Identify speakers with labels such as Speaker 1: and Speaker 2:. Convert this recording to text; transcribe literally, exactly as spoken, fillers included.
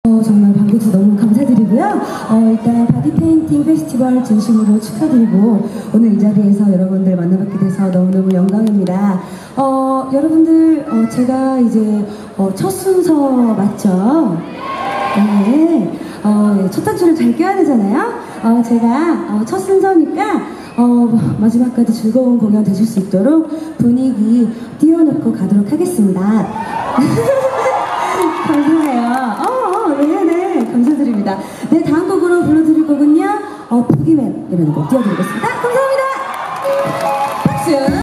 Speaker 1: 어, 정말 반겨주셔서 너무 감사드리고요. 어, 일단 바디 페인팅 페스티벌 진심으로 축하드리고 오늘 이 자리에서 여러분들 만나뵙게 돼서 너무너무 영광입니다. 어, 여러분들 어, 제가 이제 어, 첫 순서 맞죠? 네. 어, 첫 단추를 잘 껴야 되잖아요. 어, 제가 어, 첫 순서니까 어, 마지막까지 즐거운 공연 되실 수 있도록 분위기 띄워놓고 가도록 하겠습니다. 감사해요. 어, 어, 네네. 감사드립니다. 네, 다음 곡으로 불러드릴 곡은요, 어, 포기맨이라는 곡 띄워드리겠습니다. 감사합니다. 박수.